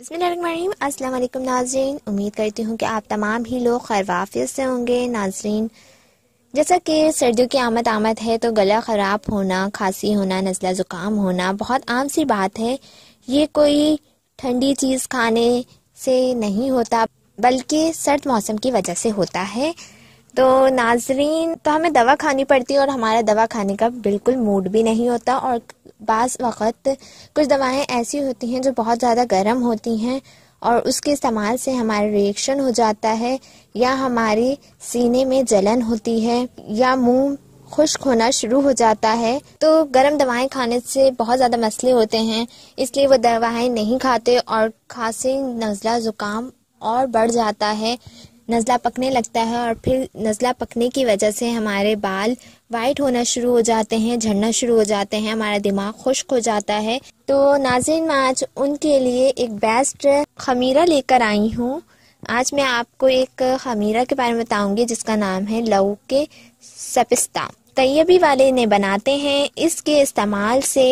बिस्मिल्लाहिर्रहमानिर्रहीम। अस्सलाम वालेकुम नाज़रीन, उम्मीद करती हूँ कि आप तमाम ही लोग खैर-वाफ़ियत से होंगे। नाज़रीन, जैसा कि सर्दियों की आमद है तो गला ख़राब होना, खांसी होना, नज़ला ज़ुकाम होना बहुत आम सी बात है। ये कोई ठंडी चीज़ खाने से नहीं होता बल्कि सर्द मौसम की वजह से होता है। तो नाज़रीन, तो हमें दवा खानी पड़ती है और हमारा दवा खाने का बिल्कुल मूड भी नहीं होता। और बाज़ वक़्त कुछ दवाएं ऐसी होती हैं जो बहुत ज़्यादा गर्म होती हैं और उसके इस्तेमाल से हमारा रिएक्शन हो जाता है, या हमारे सीने में जलन होती है, या मुंह खुश्क होना शुरू हो जाता है। तो गर्म दवाएं खाने से बहुत ज़्यादा मसले होते हैं, इसलिए वो दवाएं नहीं खाते और खांसी, नज़ला, ज़ुकाम और बढ़ जाता है। नज़ला पकने लगता है और फिर नज़ला पकने की वजह से हमारे बाल वाइट होना शुरू हो जाते हैं, झड़ना शुरू हो जाते हैं, हमारा दिमाग खुश्क हो जाता है। तो नाज़रीन, मैं आज उनके लिए एक बेस्ट खमीरा लेकर आई हूँ। आज मैं आपको एक खमीरा के बारे में बताऊंगी जिसका नाम है लौके सपिस्ता। तैयबी वाले ने बनाते हैं। इसके इस्तेमाल से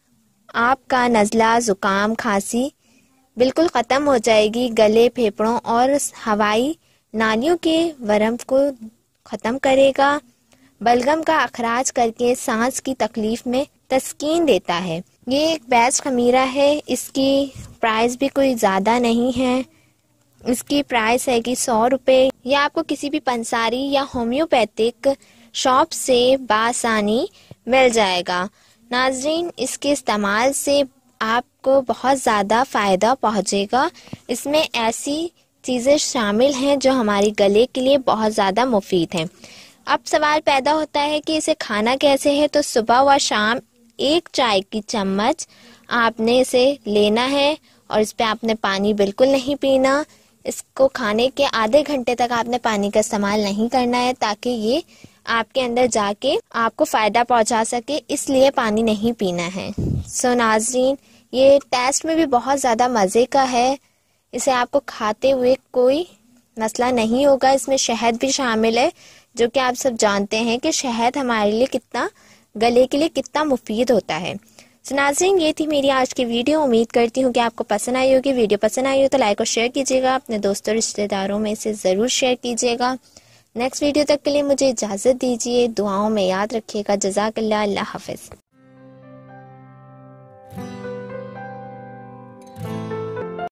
आपका नज़ला, ज़ुकाम, खांसी बिल्कुल ख़त्म हो जाएगी। गले, फेफड़ों और हवाई नालियों के वर्म को ख़त्म करेगा। बलगम का अखराज करके सांस की तकलीफ में तस्कीन देता है। ये एक बेस्ट खमीरा है। इसकी प्राइस भी कोई ज़्यादा नहीं है। इसकी प्राइस है कि 100 रुपये। यह आपको किसी भी पंसारी या होम्योपैथिक शॉप से बासानी मिल जाएगा। नाज़रीन, इसके इस्तेमाल से आपको बहुत ज़्यादा फ़ायदा पहुँचेगा। इसमें ऐसी चीज़ें शामिल हैं जो हमारी गले के लिए बहुत ज़्यादा मुफीद हैं। अब सवाल पैदा होता है कि इसे खाना कैसे है। तो सुबह व शाम 1 चाय की चम्मच आपने इसे लेना है और इस पे आपने पानी बिल्कुल नहीं पीना। इसको खाने के आधे घंटे तक आपने पानी का इस्तेमाल नहीं करना है ताकि ये आपके अंदर जाके आपको फ़ायदा पहुंचा सके, इसलिए पानी नहीं पीना है। सो नाज़रीन, ये टेस्ट में भी बहुत ज़्यादा मज़े का है। इसे आपको खाते हुए कोई मसला नहीं होगा। इसमें शहद भी शामिल है, जो कि आप सब जानते हैं कि शहद हमारे लिए कितना, गले के लिए कितना मुफीद होता है। सो नाज़रीन, ये थी मेरी आज की वीडियो। उम्मीद करती हूँ कि आपको पसंद आई होगी। वीडियो पसंद आई हो तो लाइक और शेयर कीजिएगा। अपने दोस्तों रिश्तेदारों में इसे ज़रूर शेयर कीजिएगा। नेक्स्ट वीडियो तक के लिए मुझे इजाज़त दीजिए। दुआओं में याद रखिएगा। जज़ाकल्लाह। अल्लाह हाफ़िज़।